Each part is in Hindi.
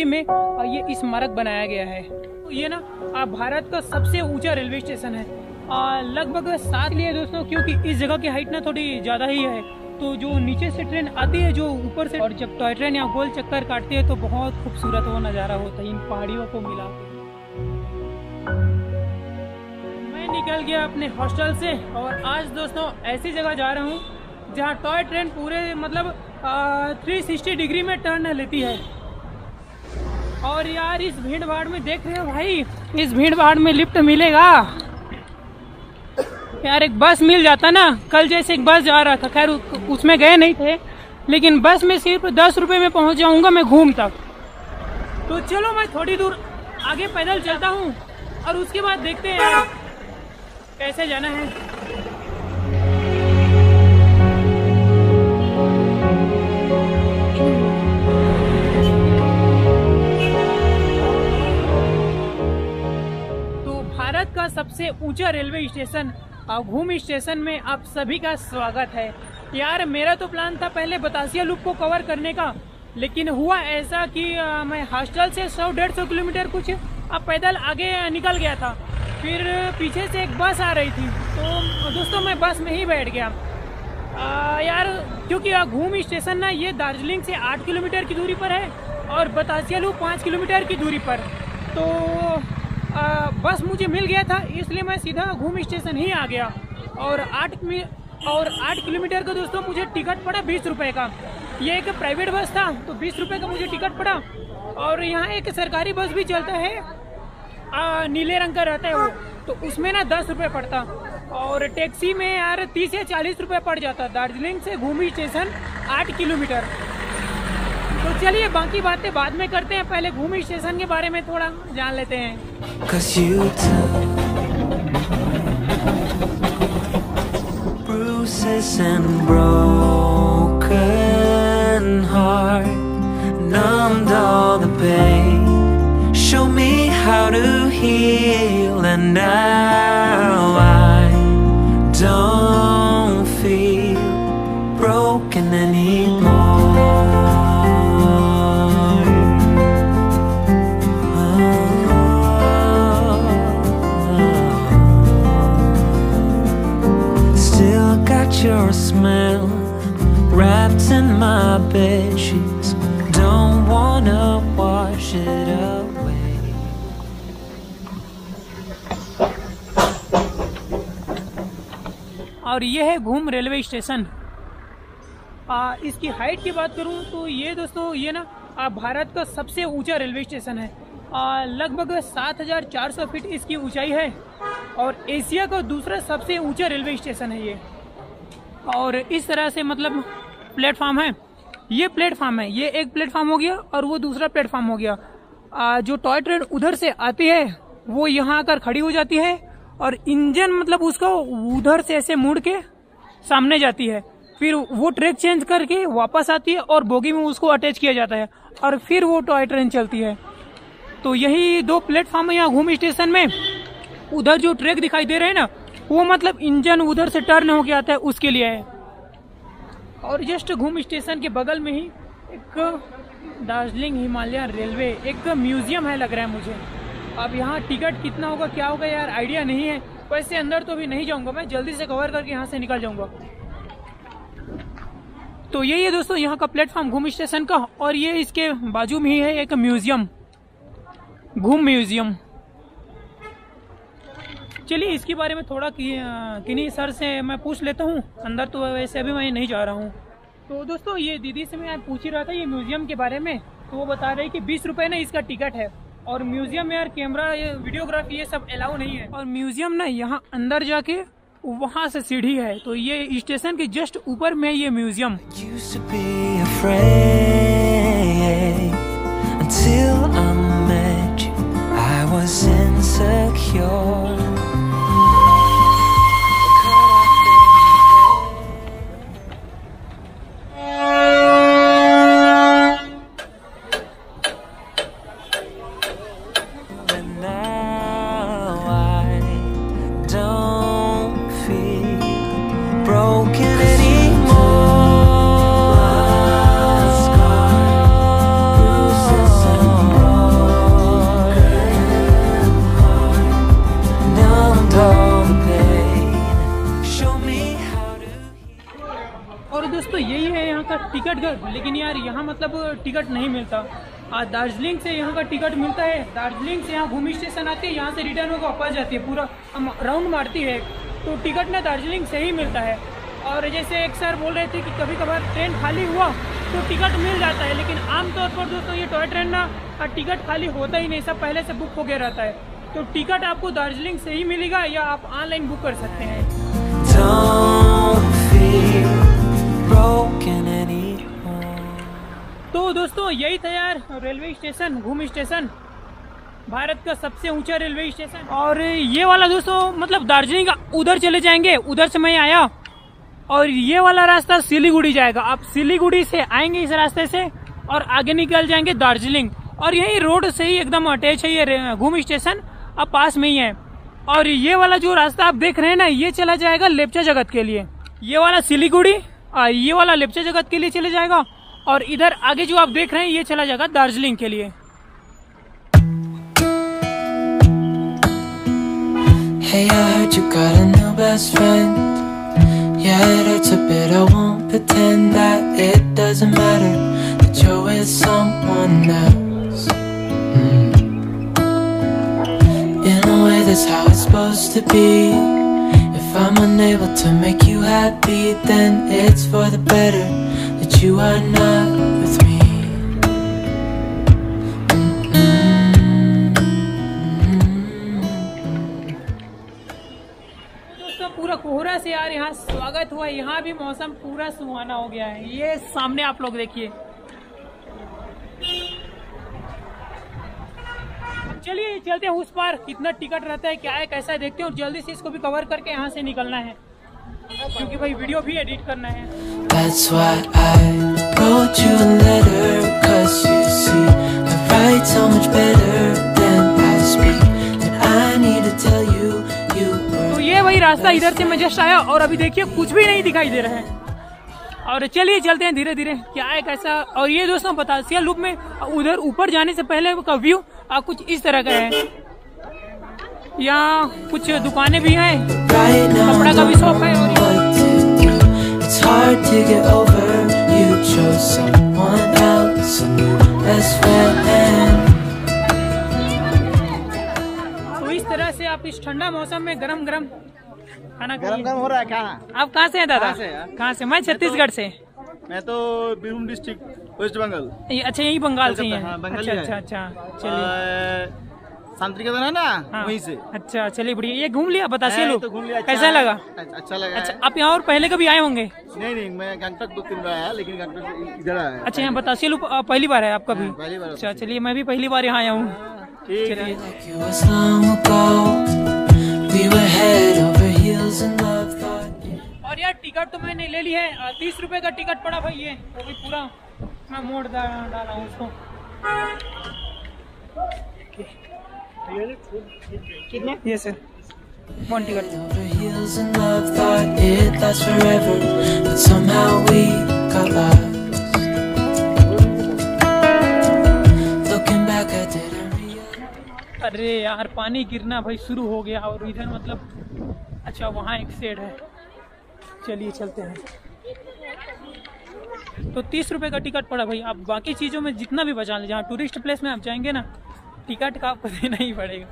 दिल्ली में ये स्मारक बनाया गया है। तो ये ना भारत का सबसे ऊंचा रेलवे स्टेशन है, लगभग 7 लिए दोस्तों, क्योंकि इस जगह की हाइट ना थोड़ी ज़्यादा ही है। तो जो नीचे से ट्रेन आती है, जो ऊपर से, और जब टॉय ट्रेन या गोल चक्कर काटती है तो बहुत खूबसूरत वो नज़ारा होता है इन पहाड़ियों को मिला के। मैं निकल गया अपने हॉस्टल से और आज दोस्तों ऐसी जगह जा रहा हूँ जहाँ टॉय ट्रेन पूरे मतलब 360 डिग्री में टर्न लेती है। और यार इस भीड़ भाड़ में देख रहे हो भाई, इस भीड़ भाड़ में लिफ्ट मिलेगा यार? एक बस मिल जाता ना, कल जैसे एक बस जा रहा था, खैर उसमें गए नहीं थे, लेकिन बस में सिर्फ 10 रुपए में पहुंच जाऊंगा मैं घूम तक। तो चलो मैं थोड़ी दूर आगे पैदल चलता हूँ और उसके बाद देखते हैं कैसे जाना है। तो भारत का सबसे ऊंचा रेलवे स्टेशन घूम स्टेशन में आप सभी का स्वागत है। यार मेरा तो प्लान था पहले बतासिया लूप को कवर करने का, लेकिन हुआ ऐसा कि मैं हॉस्टल से 100-150 किलोमीटर कुछ पैदल आगे निकल गया था। फिर पीछे से एक बस आ रही थी, तो दोस्तों मैं बस में ही बैठ गया। यार क्योंकि घूम स्टेशन ना ये दार्जिलिंग से 8 किलोमीटर की दूरी पर है और बतासिया लूप 5 किलोमीटर की दूरी पर। तो बस मुझे मिल गया था, इसलिए मैं सीधा घूम स्टेशन ही आ गया। और 8 किलोमीटर का दोस्तों मुझे टिकट पड़ा 20 रुपये का। ये एक प्राइवेट बस था तो 20 रुपये का मुझे टिकट पड़ा। और यहाँ एक सरकारी बस भी चलता है, नीले रंग का रहता है वो, तो उसमें ना 10 रुपये पड़ता। और टैक्सी में यार 30 या 40 रुपये पड़ जाता। दार्जिलिंग से घूम स्टेशन 8 किलोमीटर। तो चलिए बाकी बातें बाद में करते हैं, पहले घूम स्टेशन के बारे में थोड़ा जान लेते हैं। Bruises and broken heart, numbed all the pain, show me how to heal, and now I don't feel broken anymore. Your smell wrapped in my bed sheets, don't wanna wash it away. और ये है घूम रेलवे स्टेशन। इसकी हाइट की बात करूं तो ये दोस्तों ये ना भारत का सबसे ऊंचा रेलवे स्टेशन है। लगभग 7400 फीट इसकी ऊंचाई है और एशिया का दूसरा सबसे ऊंचा रेलवे स्टेशन है ये। और इस तरह से मतलब प्लेटफॉर्म है, ये प्लेटफॉर्म है, ये एक प्लेटफॉर्म हो गया और वो दूसरा प्लेटफॉर्म हो गया। जो टॉय ट्रेन उधर से आती है वो यहाँ आकर खड़ी हो जाती है और इंजन मतलब उसको उधर से ऐसे मुड़ के सामने जाती है, फिर वो ट्रैक चेंज करके वापस आती है और बोगी में उसको अटैच किया जाता है और फिर वो टॉय ट्रेन चलती है। तो यही 2 प्लेटफॉर्म है यहाँ घूम स्टेशन में। उधर जो ट्रैक दिखाई दे रहे हैं ना, वो मतलब इंजन उधर से टर्न होके आता है उसके लिए है। और जस्ट घूम स्टेशन के बगल में ही एक दार्जिलिंग हिमालयन रेलवे एक म्यूजियम है लग रहा है मुझे। अब यहाँ टिकट कितना होगा क्या होगा यार आइडिया नहीं है, वैसे अंदर तो भी नहीं जाऊंगा मैं, जल्दी से कवर करके यहाँ से निकल जाऊंगा। तो यही है दोस्तों यहाँ का प्लेटफॉर्म घूम स्टेशन का, और ये इसके बाजू में ही है एक म्यूजियम, घूम म्यूजियम। चलिए इसके बारे में थोड़ा किन्हीं सर से मैं पूछ लेता हूँ, अंदर तो वैसे अभी मैं नहीं जा रहा हूँ। तो दोस्तों ये दीदी से मैं पूछ ही रहा था ये म्यूजियम के बारे में, तो वो बता रहे कि 20 रुपये ना इसका टिकट है। और म्यूजियम में यार कैमरा ये वीडियोग्राफी ये सब अलाउ नहीं है। और म्यूजियम ना यहाँ अंदर जाके वहाँ से सीढ़ी है, तो ये स्टेशन के जस्ट ऊपर में ये म्यूजियम। का टिकट घर, लेकिन यार यहाँ मतलब टिकट नहीं मिलता। दार्जिलिंग से यहाँ का टिकट मिलता है। दार्जिलिंग से यहाँ घूमी स्टेशन आती है, यहाँ से रिटर्न होकर वापस जाती है, पूरा राउंड मारती है। तो टिकट ना दार्जिलिंग से ही मिलता है। और जैसे एक सर बोल रहे थे कि कभी कभार ट्रेन खाली हुआ तो टिकट मिल जाता है, लेकिन आमतौर पर दोस्तों ये टॉय ट्रेन ना टिकट खाली होता ही नहीं, सब पहले से बुक हो गया रहता है। तो टिकट आपको दार्जिलिंग से ही मिलेगा या आप ऑनलाइन बुक कर सकते हैं। Don't feel broken anymore. तो दोस्तों यही था यार railway station, Ghum station, Bharat का सबसे ऊंचा रेलवे स्टेशन। और ये वाला दोस्तों मतलब दार्जिलिंग उधर चले जाएंगे, उधर से मैं आया, और ये वाला रास्ता सिलीगुड़ी जाएगा। आप सिलीगुड़ी से आएंगे इस रास्ते से और आगे निकल जाएंगे दार्जिलिंग, और यही रोड से ही एकदम अटैच है ये घूम स्टेशन, अब पास में ही है। और ये वाला जो रास्ता आप देख रहे हैं ना, ये चला जाएगा लेप्चा जगत के लिए। ये वाला सिलीगुड़ी, ये वाला लेप्चा जगत के लिए चले जाएगा, और इधर आगे जो आप देख रहे हैं ये चला जाएगा दार्जिलिंग के लिए। Hey, I heard you got a new best friend. Yeah, it hurts a bit, I won't pretend that it doesn't matter, that you're with someone else. In a way that's how it's supposed to be. If I'm unable to make you happy, then it's for the better that you are not with me. पूरा कोहरा से यार यहाँ स्वागत हुआ। यहाँ भी मौसम पूरा सुहाना हो गया है। ये सामने आप लोग देखिए। चलिए चलते हैं उस पार, कितना टिकट रहता है, क्या है, कैसा है, देखते हैं, और जल्दी से इसको भी कवर करके यहाँ से निकलना है, क्योंकि भाई वीडियो भी एडिट करना है। That's why I wrote you a letter, 'cause you see I write so much better than I speak, and I need to tell you. तो ये वही रास्ता, इधर से मैं जस्ट आया और अभी देखिए कुछ भी नहीं दिखाई दे रहा है। और चलिए चलते हैं धीरे धीरे, क्या है कैसा। और ये दोस्तों बतासिया लुप में उधर ऊपर जाने से पहले का व्यू कुछ इस तरह का है। यहाँ कुछ दुकानें भी हैं, कपड़ा का भी शॉप है। तो इस तरह से आप इस ठंडा मौसम में गरम गरम खाना गरम हो रहा है खाना। आप कहाँ से हैं दादा? कहाँ से? मैं छत्तीसगढ़ से। मैं तो बीरभूम डिस्ट्रिक्ट, वेस्ट बंगाल। अच्छा यही बंगाल से ही है। हाँ, अच्छा। चलिए शांतिनिकेतन है ना, हाँ। वहीं से। अच्छा चलिए बढ़िया। ये घूम लिया, बताइए लोग तो घूम लिया। कैसा लगा? अच्छा लगा। अच्छा आप यहाँ और पहले कभी आए होंगे? नहीं, मैं गंगटोक 2-3 बार आया, लेकिन गंगटोक से इधर आया। अच्छा यहाँ बतासिया लुप पहली बार है आपका भी? पहली बार। अच्छा चलिए मैं भी पहली बार यहाँ आया हूँ। चलिए और यार टिकट तो मैंने ले ली है, 30 रुपए का टिकट पड़ा भाई। ये वो भी पूरा मैं मोड़ डाला हूँ उसको। कितने? ये सर 1 टिकट। अरे यार पानी गिरना भाई शुरू हो गया, और इधर मतलब अच्छा वहाँ एक शेड है। चलिए चलते हैं। तो 30 रुपए का टिकट पड़ा भाई। आप बाकी चीज़ों में जितना भी बचा लें, जहाँ टूरिस्ट प्लेस में आप जाएंगे ना, टिकट का आपको देना ही पड़ेगा।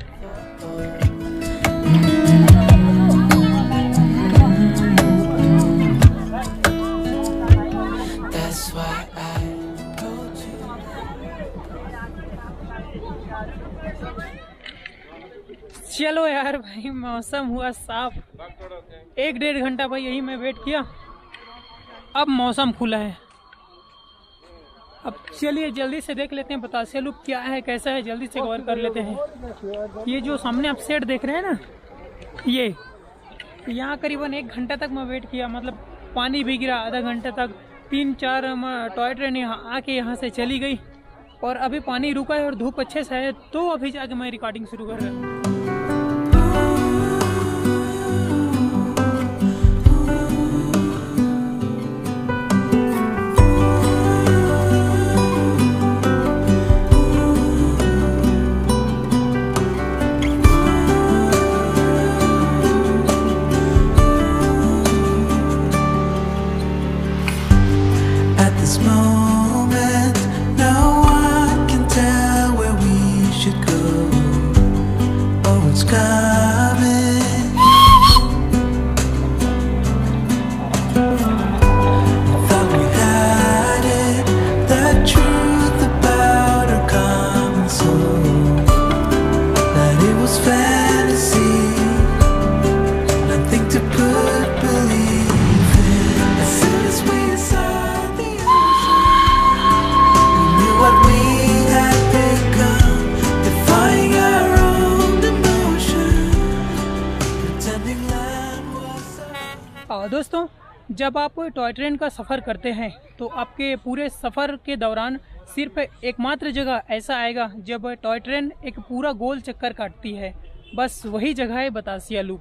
चलो यार भाई मौसम हुआ साफ। 1-1.5 घंटा भाई यही मैं वेट किया, अब मौसम खुला है। अब चलिए जल्दी से देख लेते हैं बतासिया लुप क्या है कैसा है, जल्दी से कवर कर लेते हैं। ये जो सामने आप सेट देख रहे हैं ना, ये यहाँ करीबन 1 घंटा तक मैं वेट किया। मतलब पानी भी गिरा आधा घंटे तक। 3-4 टॉय ट्रेन यहाँ आके यहाँ से चली गई, और अभी पानी रुका है और धूप अच्छे से है, तो अभी जाके मैं रिकॉर्डिंग शुरू कर रहा हूँ। this moment. No one can tell where we should go. Oh, it's coming. Thought we had it, the truth about our common soul. That it was fantasy, nothing to put belief in. As soon as we saw the ocean, we knew what we had become, defying our own emotion, pretending land was दोस्तों, जब आप टॉय ट्रेन का सफ़र करते हैं तो आपके पूरे सफ़र के दौरान सिर्फ एकमात्र जगह ऐसा आएगा जब टॉय ट्रेन एक पूरा गोल चक्कर काटती है, बस वही जगह है बतासिया लूप।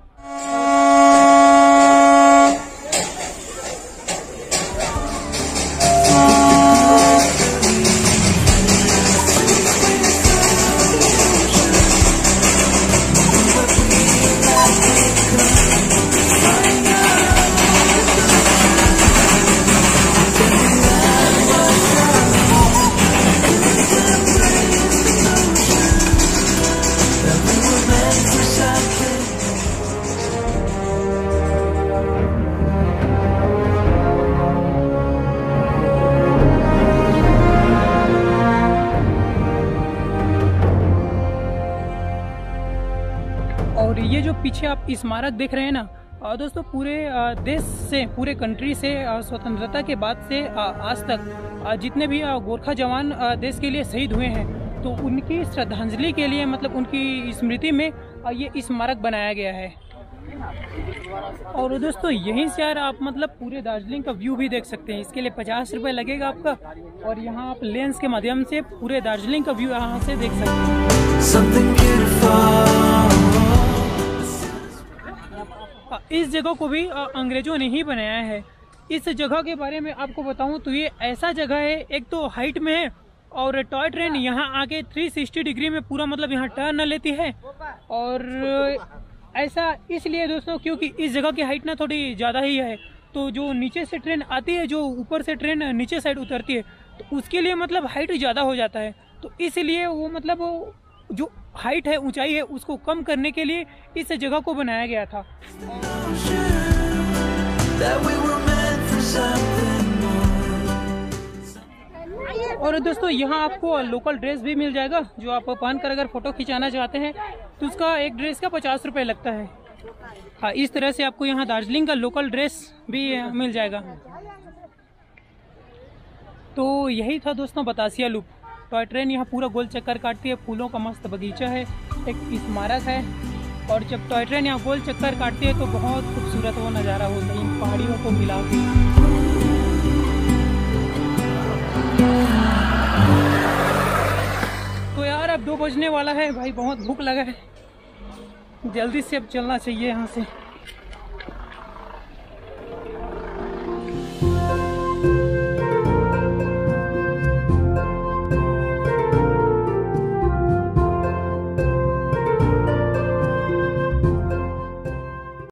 और ये जो पीछे आप स्मारक देख रहे हैं ना दोस्तों, पूरे देश से, पूरे कंट्री से स्वतंत्रता के बाद से आज तक जितने भी गोरखा जवान देश के लिए शहीद हुए हैं, तो उनकी श्रद्धांजलि के लिए, मतलब उनकी स्मृति में ये स्मारक बनाया गया है। और दोस्तों यहीं से यार आप मतलब पूरे दार्जिलिंग का व्यू भी देख सकते हैं। इसके लिए 50 रुपये लगेगा आपका, और यहाँ आप लेंस के माध्यम से पूरे दार्जिलिंग का व्यू यहाँ से देख सकते हैं। इस जगह को भी अंग्रेजों ने ही बनाया है। इस जगह के बारे में आपको बताऊं तो ये ऐसा जगह है, एक तो हाइट में है और टॉय ट्रेन यहाँ आके 360 डिग्री में पूरा मतलब यहाँ टर्न लेती है। और ऐसा इसलिए दोस्तों क्योंकि इस जगह की हाइट ना थोड़ी ज़्यादा ही है, तो जो नीचे से ट्रेन आती है, जो ऊपर से ट्रेन नीचे साइड उतरती है, तो उसके लिए मतलब हाइट ज़्यादा हो जाता है। तो इसलिए वो मतलब जो हाइट है, ऊंचाई है, उसको कम करने के लिए इस जगह को बनाया गया था। और दोस्तों यहाँ आपको लोकल ड्रेस भी मिल जाएगा, जो आप पहनकर अगर फोटो खिंचाना चाहते हैं तो उसका एक ड्रेस का 50 रुपये लगता है। हाँ, इस तरह से आपको यहाँ दार्जिलिंग का लोकल ड्रेस भी मिल जाएगा। तो यही था दोस्तों बतासिया लूप। टॉय ट्रेन यहाँ पूरा गोल चक्कर काटती है, फूलों का मस्त बगीचा है, एक स्मारक है, और जब टॉय ट्रेन यहाँ गोल चक्कर काटती है तो बहुत खूबसूरत वो नज़ारा होता है इन पहाड़ियों को मिला के। तो यार अब 2 बजने वाला है भाई, बहुत भूख लगा है, जल्दी से अब चलना चाहिए यहाँ से।